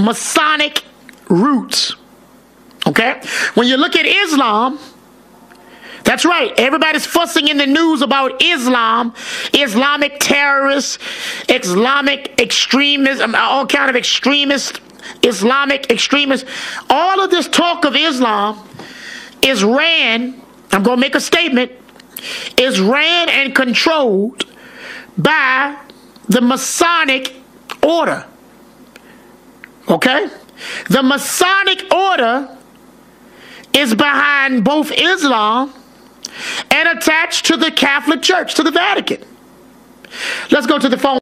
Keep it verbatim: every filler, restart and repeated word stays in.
Masonic roots. Okay? When you look at Islam, that's right, everybody's fussing in the news about Islam, Islamic terrorists, Islamic extremists, all kind of extremists, Islamic extremists. All of this talk of Islam is ran, I'm going to make a statement, is ran and controlled by the Masonic order. Okay? The Masonic order is behind both Islam and attached to the Catholic Church, to the Vatican. Let's go to the phone.